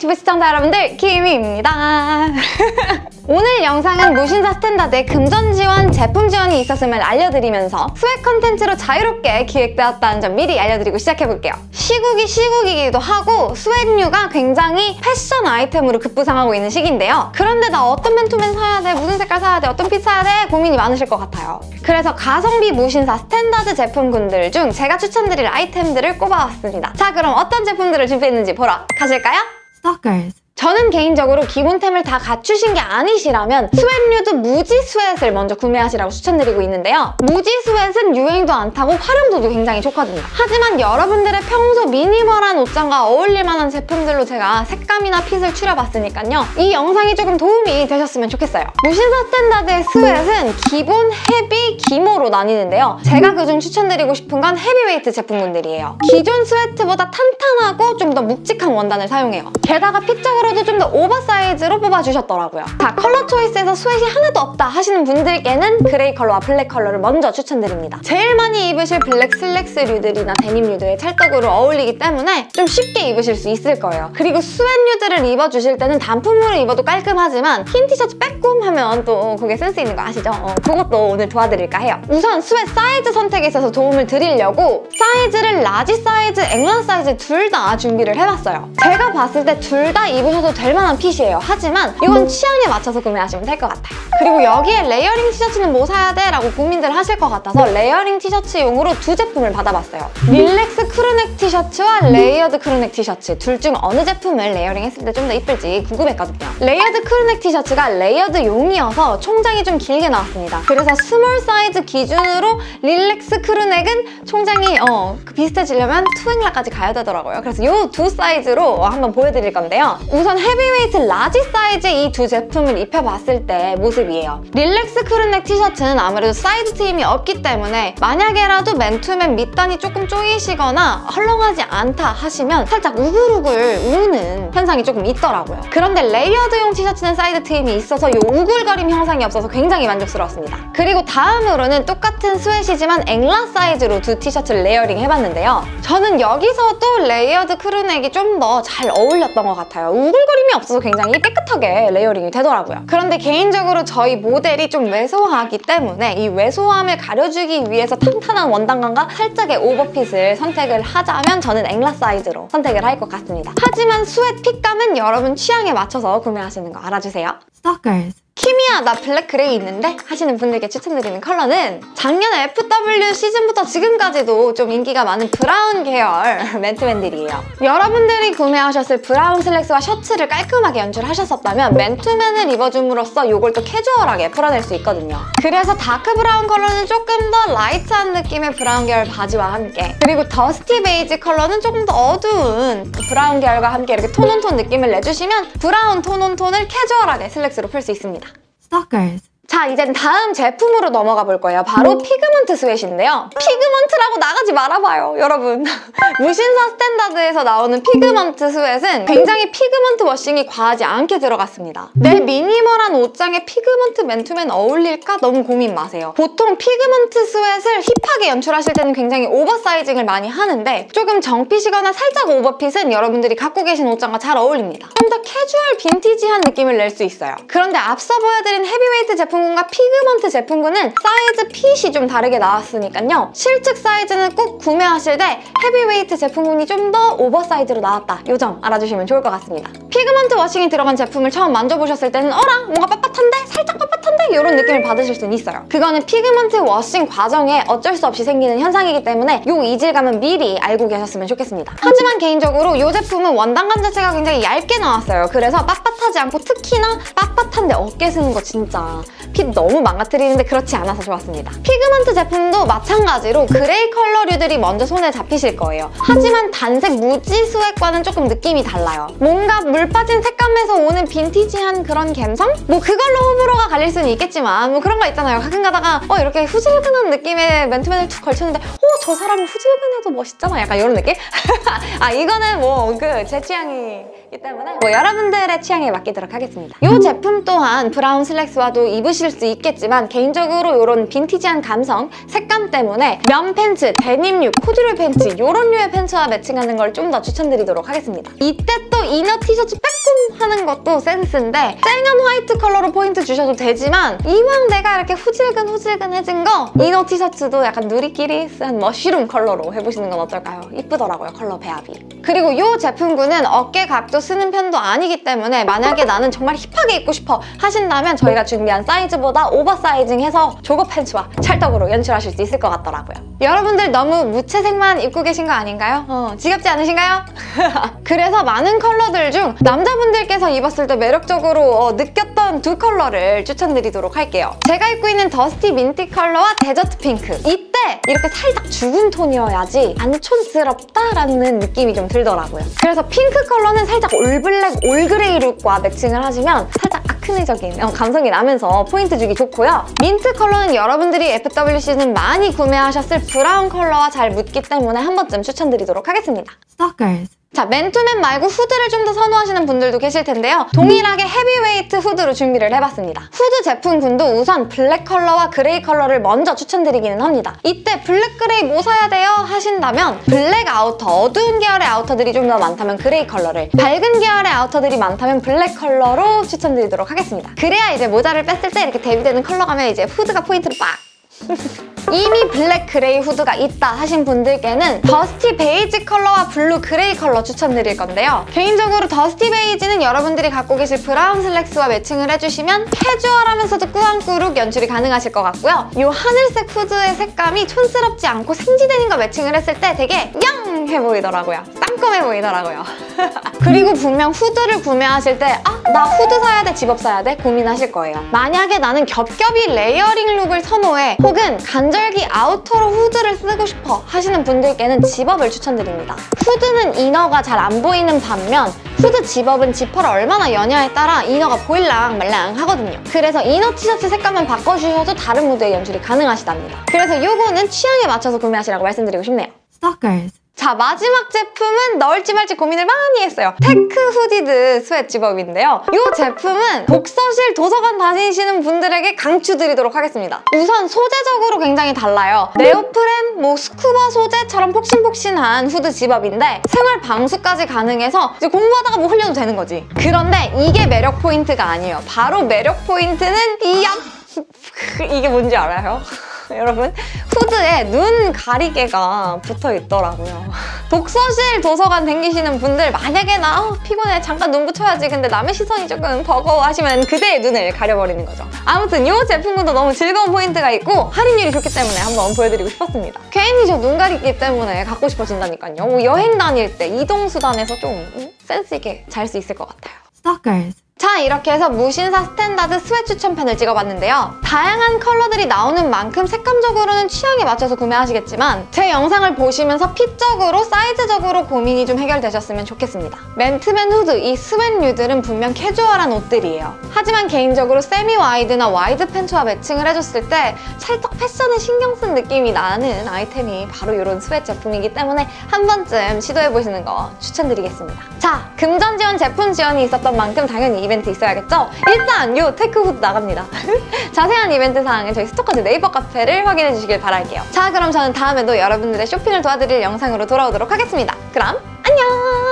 유튜브 시청자 여러분들, 키미입니다. 오늘 영상은 무신사 스탠다드에 금전 지원, 제품 지원이 있었음을 알려드리면서 스웩 컨텐츠로 자유롭게 기획되었다는 점 미리 알려드리고 시작해볼게요. 시국이 시국이기도 하고 스웩류가 굉장히 패션 아이템으로 급부상하고 있는 시기인데요. 그런데 나 어떤 맨투맨 사야 돼? 무슨 색깔 사야 돼? 어떤 핏 사야 돼? 고민이 많으실 것 같아요. 그래서 가성비 무신사 스탠다드 제품군들 중 제가 추천드릴 아이템들을 꼽아왔습니다. 자, 그럼 어떤 제품들을 준비했는지 보러 가실까요? Stalkers. 저는 개인적으로 기본템을 다 갖추신 게 아니시라면 스웩류도 무지 스웩을 먼저 구매하시라고 추천드리고 있는데요. 무지 스웩은 유행도 안 타고 활용도도 굉장히 좋거든요. 하지만 여러분들의 평소 미니멀한 옷장과 어울릴 만한 제품들로 제가 색감이나 핏을 추려봤으니까요. 이 영상이 조금 도움이 되셨으면 좋겠어요. 무신사 스탠다드의 스웩은 기본, 헤비, 기모로 나뉘는데요. 제가 그중 추천드리고 싶은 건 헤비웨이트 제품군들이에요. 기존 스웨트보다 탄탄하고 좀 더 묵직한 원단을 사용해요. 게다가 핏적으로도 좀 더 오버사이즈로 뽑아주셨더라고요. 자, 컬러 초이스에서 스웨트이 하나도 없다 하시는 분들께는 그레이 컬러와 블랙 컬러를 먼저 추천드립니다. 제일 많이 입으실 블랙 슬랙스류들이나 데님류들의 찰떡으로 어울리기 때문에 좀 쉽게 입으실 수 있을 거예요. 그리고 스웨트류들을 입어주실 때는 단품으로 입어도 깔끔하지만 흰 티셔츠 빼꼼 하면 또 그게 센스 있는 거 아시죠? 그것도 오늘 도와드릴까 해요. 우선 스웨트 사이즈 선택에 있어서 도움을 드리려고 사이즈를 라지 사이즈, 앵란 사이즈 둘 다 준비를 해봤어요. 제가 봤을 때 둘 다 입으셔도 될 만한 핏이에요. 하지만 이건 취향에 맞춰서 구매하시면 될 것 같아요. 그리고 여기에 레이어링 티셔츠는 뭐 사야 돼? 라고 고민들 하실 것 같아서 레이어링 티셔츠용으로 두 제품을 받아봤어요. 릴렉스 크루넥 티셔츠와 레이어드 크루넥 티셔츠 둘 중 어느 제품을 레이어링 했을 때 좀 더 이쁠지 궁금했거든요. 레이어드 크루넥 티셔츠가 레이어드용이어서 총장이 좀 길게 나왔습니다. 그래서 스몰 사이즈 기준으로 릴렉스 크루넥은 총장이 비슷해지려면 투앵라까지 가야 되더라고요. 그래서 이 두 사이즈로 한번 보여드릴 건데요. 우선 헤비웨이트 라지 사이즈의 이 두 제품을 입혀봤을 때 모습이에요. 릴렉스 크루넥 티셔츠는 아무래도 사이드 트임이 없기 때문에 만약에라도 맨투맨 밑단이 조금 쪼이시거나 헐렁하지 않다 하시면 살짝 우글우글 우는 현상이 조금 있더라고요. 그런데 레이어드용 티셔츠는 사이드 트임이 있어서 이 우글거림 형상이 없어서 굉장히 만족스러웠습니다. 그리고 다음으로는 똑같은 스웨시지만 앵라 사이즈로 두 티셔츠를 레이어링 해봤는데요. 저는 여기서도 레이어드 크루넥이 좀 더 잘 어울렸던 것 같아요. 우글거림이 없어서 굉장히 깨끗하게 레이어링이 되더라고요. 그런데 개인적으로 저희 모델이 좀 왜소하기 때문에 이 왜소함을 가려주기 위해서 탄탄한 원단감과 살짝의 오버핏을 선택을 하자면 저는 앵라 사이즈로 선택을 할 것 같습니다. 하지만 스웨트 핏감은 여러분 취향에 맞춰서 구매하시는 거 알아주세요. Stalkers. 키미야, 나 블랙 그레이 있는데? 하시는 분들께 추천드리는 컬러는 작년 FW 시즌부터 지금까지도 좀 인기가 많은 브라운 계열 맨투맨들이에요. 여러분들이 구매하셨을 브라운 슬랙스와 셔츠를 깔끔하게 연출하셨었다면 맨투맨을 입어줌으로써 이걸 또 캐주얼하게 풀어낼 수 있거든요. 그래서 다크 브라운 컬러는 조금 더 라이트한 느낌의 브라운 계열 바지와 함께, 그리고 더스티 베이지 컬러는 조금 더 어두운 브라운 계열과 함께 이렇게 톤온톤 느낌을 내주시면 브라운 톤온톤을 캐주얼하게 슬랙스로 풀 수 있습니다. Stalkers. 자, 이젠 다음 제품으로 넘어가 볼 거예요. 바로 피그먼트 스웨트인데요. 피그먼트라고 나가지 말아봐요, 여러분. 무신사 스탠다드에서 나오는 피그먼트 스웨트는 굉장히 피그먼트 워싱이 과하지 않게 들어갔습니다. 내 미니멀한 옷장에 피그먼트 맨투맨 어울릴까? 너무 고민 마세요. 보통 피그먼트 스웨트를 힙하게 연출하실 때는 굉장히 오버사이징을 많이 하는데 조금 정핏이거나 살짝 오버핏은 여러분들이 갖고 계신 옷장과 잘 어울립니다. 좀 더 캐주얼 빈티지한 느낌을 낼 수 있어요. 그런데 앞서 보여드린 헤비웨이트 제품군과 피그먼트 제품군은 사이즈 핏이 좀 다르게 나왔으니까요. 실측 사이즈는 꼭 구매하실 때 헤비웨이트 제품군이 좀 더 오버사이즈로 나왔다. 이 점 알아주시면 좋을 것 같습니다. 피그먼트 워싱이 들어간 제품을 처음 만져보셨을 때는 어라? 뭔가 빳빳한데? 살짝 빳빳한데? 이런 느낌을 받으실 수는 있어요. 그거는 피그먼트 워싱 과정에 어쩔 수 없이 생기는 현상이기 때문에 이 이질감은 미리 알고 계셨으면 좋겠습니다. 하지만 개인적으로 이 제품은 원단감 자체가 굉장히 얇게 나왔어요. 그래서 빳빳하지 않고 특히나 빳빳한데 어깨 쓰는 거 진짜 핏 너무 망가뜨리는데 그렇지 않아서 좋았습니다. 피그먼트 제품도 마찬가지로 그레이 컬러류들이 먼저 손에 잡히실 거예요. 하지만 단색 무지 스웩과는 조금 느낌이 달라요. 뭔가 물 빠진 색감에서 오는 빈티지한 그런 감성? 뭐 그걸로 호불호가 갈릴 수는 있겠지만 뭐 그런 거 있잖아요. 가끔 가다가 이렇게 후질근한 느낌의 맨투맨을 툭 걸쳤는데 저 사람은 후질근해도 멋있잖아. 약간 이런 느낌? 이거는 뭐 제 취향이 있기 때문에 여러분들의 취향에 맡기도록 하겠습니다. 이 제품 또한 브라운 슬랙스와도 입으실 수 있겠지만 개인적으로 이런 빈티지한 감성, 색감 때문에 면 팬츠, 데님류, 코듀로이 팬츠 이런 류의 팬츠와 매칭하는 걸 좀 더 추천드리도록 하겠습니다. 이때 또 이너 티셔츠 빼꼼 하는 것도 센스인데 쨍한 화이트 컬러로 포인트 주셔도 되지만 이왕 내가 이렇게 후질근해진 거 이너 티셔츠도 약간 누리끼리한 머쉬룸 컬러로 해보시는 건 어떨까요? 이쁘더라고요, 컬러 배합이. 그리고 이 제품군은 어깨 각도 쓰는 편도 아니기 때문에 만약에 나는 정말 힙하게 입고 싶어 하신다면 저희가 준비한 사이즈보다 오버사이징해서 조거 팬츠와 찰떡으로 연출하실 수 있을 것 같더라고요. 여러분들 너무 무채색만 입고 계신 거 아닌가요? 지겹지 않으신가요? 그래서 많은 컬러들 중 남자분들께서 입었을 때 매력적으로 느꼈던 두 컬러를 추천드리도록 할게요. 제가 입고 있는 더스티 민티 컬러와 데저트 핑크. 이때 이렇게 살짝 죽은 톤이어야지 안 촌스럽다라는 느낌이 좀 들더라고요. 그래서 핑크 컬러는 살짝 올블랙, 올그레이 룩과 매칭을 하시면 살짝 아크네적인 감성이 나면서 포인트 주기 좋고요. 민트 컬러는 여러분들이 FWC는 많이 구매하셨을 브라운 컬러와 잘 묻기 때문에 한 번쯤 추천드리도록 하겠습니다. Stalkers. 자, 맨투맨 말고 후드를 좀 더 선호하시는 분들도 계실 텐데요. 동일하게 헤비웨이트 후드로 준비를 해봤습니다. 후드 제품군도 우선 블랙 컬러와 그레이 컬러를 먼저 추천드리기는 합니다. 이때 블랙, 그레이 뭐 사야 돼요? 하신다면 블랙 아우터, 어두운 계열의 아우터들이 좀 더 많다면 그레이 컬러를, 밝은 계열의 아우터들이 많다면 블랙 컬러로 추천드리도록 하겠습니다. 그래야 이제 모자를 뺐을 때 이렇게 대비되는 컬러감에 이제 후드가 포인트로 빡! 이미 블랙 그레이 후드가 있다 하신 분들께는 더스티 베이지 컬러와 블루 그레이 컬러 추천드릴 건데요. 개인적으로 더스티 베이지는 여러분들이 갖고 계실 브라운 슬랙스와 매칭을 해주시면 캐주얼하면서도 꾸안꾸룩 연출이 가능하실 것 같고요. 이 하늘색 후드의 색감이 촌스럽지 않고 생지데님과 매칭을 했을 때 되게 영해 보이더라고요. 쌍검해 보이더라고요. 그리고 분명 후드를 구매하실 때 나 후드 사야 돼, 집업 사야 돼? 고민하실 거예요. 만약에 나는 겹겹이 레이어링 룩을 선호해 혹은 간절기 아우터로 후드를 쓰고 싶어 하시는 분들께는 집업을 추천드립니다. 후드는 이너가 잘 안 보이는 반면 후드 집업은 지퍼를 얼마나 여냐에 따라 이너가 보일랑 말랑 하거든요. 그래서 이너 티셔츠 색감만 바꿔주셔도 다른 무드의 연출이 가능하시답니다. 그래서 요거는 취향에 맞춰서 구매하시라고 말씀드리고 싶네요. Stalkers. 자, 마지막 제품은 넣을지 말지 고민을 많이 했어요. 테크 후디드 스웨트 집업인데요. 이 제품은 독서실, 도서관 다니시는 분들에게 강추드리도록 하겠습니다. 우선 소재적으로 굉장히 달라요. 네오프렌, 스쿠버 소재처럼 폭신폭신한 후드 집업인데 생활 방수까지 가능해서 이제 공부하다가 뭐 흘려도 되는 거지. 그런데 이게 매력 포인트가 아니에요. 바로 매력 포인트는 이게 뭔지 알아요? 여러분, 후드에 눈 가리개가 붙어 있더라고요. 독서실, 도서관 다니시는 분들 만약에 나 피곤해 잠깐 눈 붙여야지 근데 남의 시선이 조금 버거워 하시면 그대의 눈을 가려버리는 거죠. 아무튼 이 제품군도 너무 즐거운 포인트가 있고 할인율이 좋기 때문에 한번 보여드리고 싶었습니다. 괜히 저 눈 가리기 때문에 갖고 싶어진다니까요. 여행 다닐 때 이동수단에서 좀 센스 있게 잘 수 있을 것 같아요. Stalkers. 자, 이렇게 해서 무신사 스탠다드 스웨트 추천편을 찍어봤는데요. 다양한 컬러들이 나오는 만큼 색감적으로는 취향에 맞춰서 구매하시겠지만 제 영상을 보시면서 핏적으로, 사이즈적으로 고민이 좀 해결되셨으면 좋겠습니다. 맨투맨 후드, 이 스웨트류들은 분명 캐주얼한 옷들이에요. 하지만 개인적으로 세미 와이드나 와이드 팬츠와 매칭을 해줬을 때 찰떡 패션에 신경 쓴 느낌이 나는 아이템이 바로 이런 스웨트 제품이기 때문에 한 번쯤 시도해보시는 거 추천드리겠습니다. 자, 금전 지원, 제품 지원이 있었던 만큼 당연히 이벤트 있어야겠죠? 일단 요 테크 후드 나갑니다. 자세한 이벤트 사항은 저희 스토커즈 네이버 카페를 확인해 주시길 바랄게요. 자, 그럼 저는 다음에도 여러분들의 쇼핑을 도와드릴 영상으로 돌아오도록 하겠습니다. 그럼 안녕!